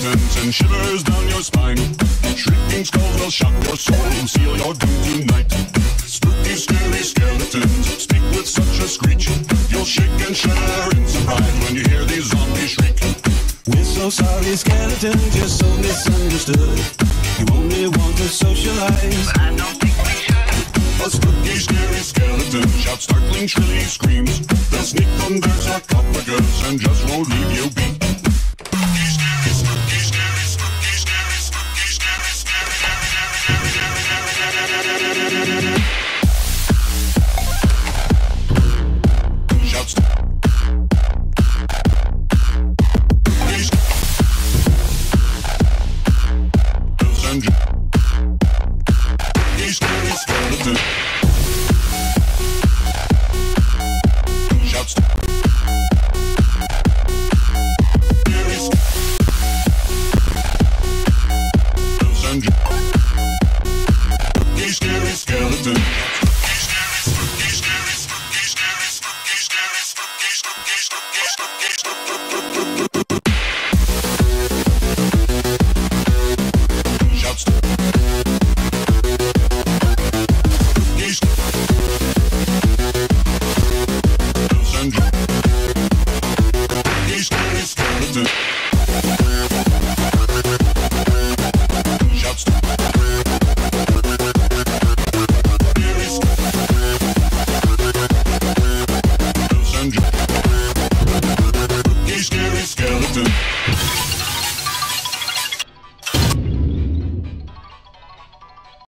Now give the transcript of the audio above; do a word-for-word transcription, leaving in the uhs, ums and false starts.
skeletons and shivers down your spine. Shrieking skulls will shock your soul and seal your doom tonight. Spooky, scary skeletons speak with such a screech. You'll shake and shudder in surprise when you hear these zombies shriek. We're so sorry, skeletons, you're so misunderstood. You only want to socialize, but I don't think we should. A spooky, scary skeleton shouts startling, shrilly screams. They'll sneak under sarcophagus and just won't leave you be.